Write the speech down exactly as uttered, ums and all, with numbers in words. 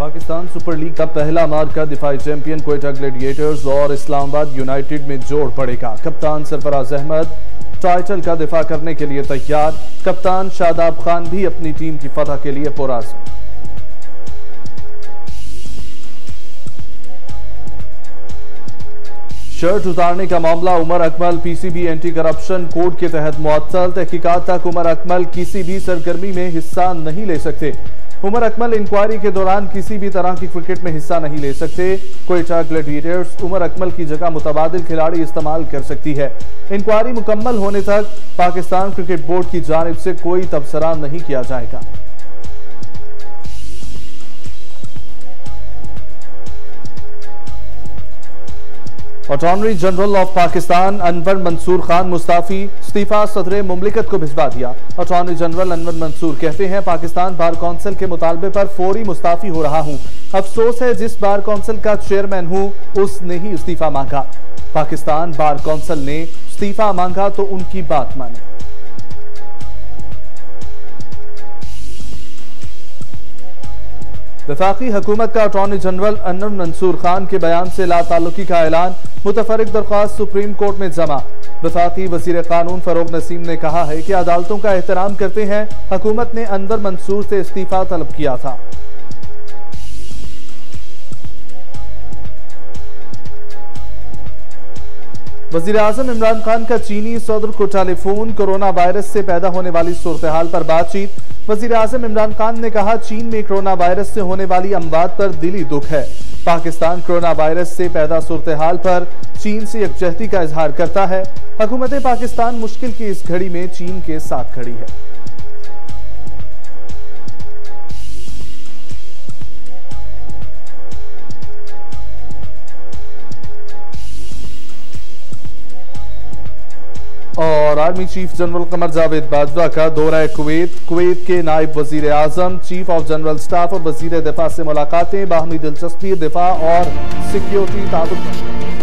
Pakistan super league का पहला मार्का दिफाई चैंपियन क्वेटा ग्लैडिएटर्स और इस्लामाबाद यूनाइटेड में जोड़ पड़ेगा। कप्तान सरफराज अहमद टाइटल का दिफा करने के लिए तैयार। कप्तान शादाब खान भी अपनी टीम की फतह के लिए पुरआज़म। शर्ट उतारने का मामला Umar Akmal PCB anti corruption code के तहत मुअत्तल। तहकीकात तक उमर अकमल किसी भी सरगर्मी में हिस्सा नहीं ले सकते। उमर अकमल इंक्वायरी के दौरान किसी भी तरह की क्रिकेट में हिस्सा नहीं ले सकते। क्वेटा ग्लैडिएटर्स उमर अकमल की जगह मुतबादिल खिलाड़ी इस्तेमाल कर सकती है। इंक्वायरी मुकम्मल होने तक पाकिस्तान क्रिकेट बोर्ड की जानिब से कोई तबसरा नहीं किया जाएगा। Attorney general of Pakistan Anwar Mansoor Khan मुस्ताफी इस्तीफा सदर मुमलिकत को भिजवा दिया। अटॉर्नी जनरल अनवर मंसूर कहते हैं, पाकिस्तान बार कौंसिल के मुतालबे पर फौरी मुस्ताफी हो रहा हूं। अफसोस है जिस बार कौंसिल का चेयरमैन हूं उसने ही इस्तीफा मांगा। पाकिस्तान बार कौंसिल ने इस्तीफा मांगा तो उनकी बात माने। वफाकी हुकूमत का अटॉर्नी जनरल अनवर मंसूर खान के बयान से लाताल्लुकी का ऐलान। मुतफरिक दरख्वास्त सुप्रीम कोर्ट में जमा। वफाकी वजीर कानून फरोग नसीम ने कहा है कि अदालतों का एहतराम करते हैं। हुकूमत ने अनवर मंसूर से इस्तीफा तलब किया था। वजीर आजम इमरान खान का चीनी सदर को टेलीफोन। कोरोना वायरस से पैदा होने वाली सूरत हाल पर बातचीत। वजीर आजम इमरान खान ने कहा, चीन में कोरोना वायरस से होने वाली अमवात पर दिली दुख है। पाकिस्तान कोरोना वायरस से पैदा सूरत हाल पर चीन से यकजहती का इजहार करता है। हुकूमत पाकिस्तान मुश्किल की इस घड़ी में चीन के साथ खड़ी है। और army chief general Qamar Javed Bajwa का दौरा कुवैत। कुवैत के नायब वजीर आजम, चीफ ऑफ जनरल स्टाफ और वजीर दिफा से मुलाकातें। बाहमी दिलचस्पी, दिफा और सिक्योरिटी ताल्लुक।